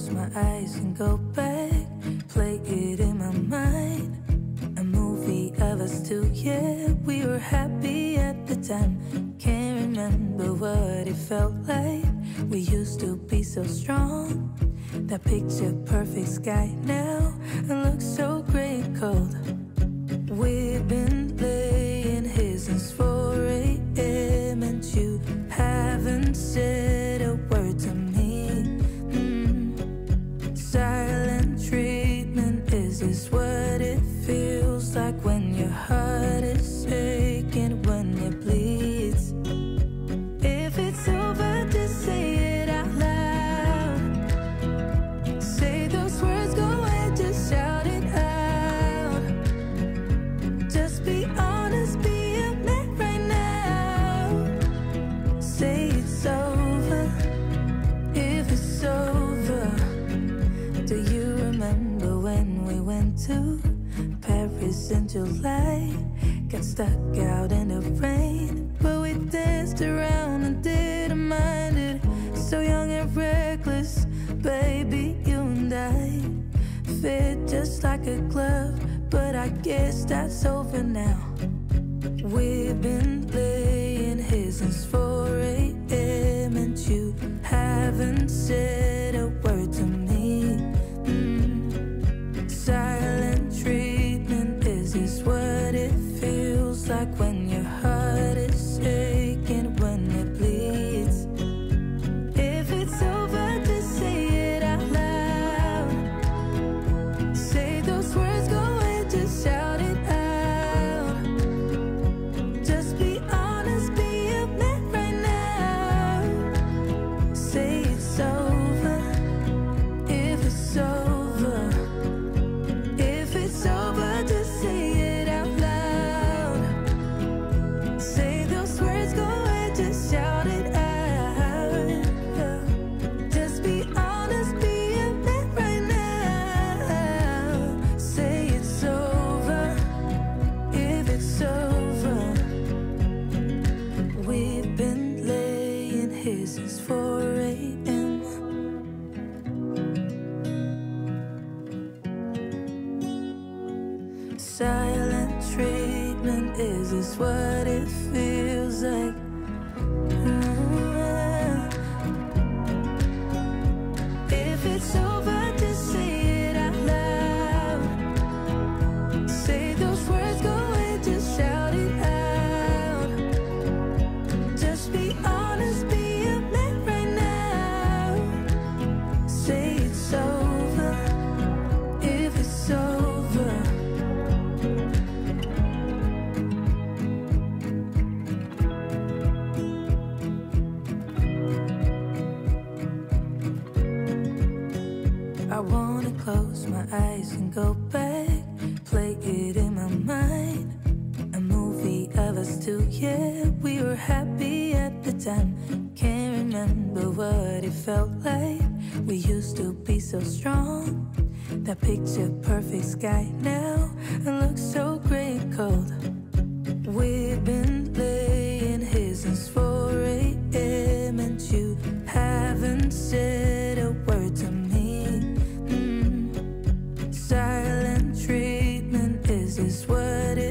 close my eyes and go back, play it in my mind. A movie of us two, yeah, we were happy at the time. Can't remember what it felt like. We used to be so strong. That picture perfect sky now, it looks so gray and cold. We've been laying here since 4 a.m. and you haven't said a word to me. Silent treatment, is this what it feels like when your heart is aching, when it bleeds? If it's over, just say it out loud. Say those words, go ahead, just shout it out. Just be honest, be a man right now. Say it's over, if it's over. Do you remember when we went to Paris in July? Got stuck out in the rain, but we danced around and didn't mind it. So young and reckless, baby, you and I fit just like a glove, but I guess that's over now. We've been laying here since 4 a.m. and you haven't said a word to me. Silent treatment, is this what it feels like when your heart is aching, when it bleeds? If it's over, just say it out loud. Say those words, go ahead, just shout it out. Just be honest, be a man right now. Say it's over, if it's over. If it's over, just say it out loud. Say those words, go ahead, just shout it out. Just be honest, be a man right now. Say it's over, if it's over. We've been laying here since 4 a.m. Silent treatment, is this what it feels like? If it's over, just say it out loud. Say those words, go ahead, just shout it out. Just be honest, be a man right now. Say it's over, if it's over. I wanna close my eyes and go back, play it in my mind. A movie of us two, yeah, we were happy at the time. Can't remember what it felt like. We used to be so strong. That picture perfect sky now, it looks so gray and cold. We've been laying here since 4 a.m. and you haven't said a word to me. Silent treatment, is this what it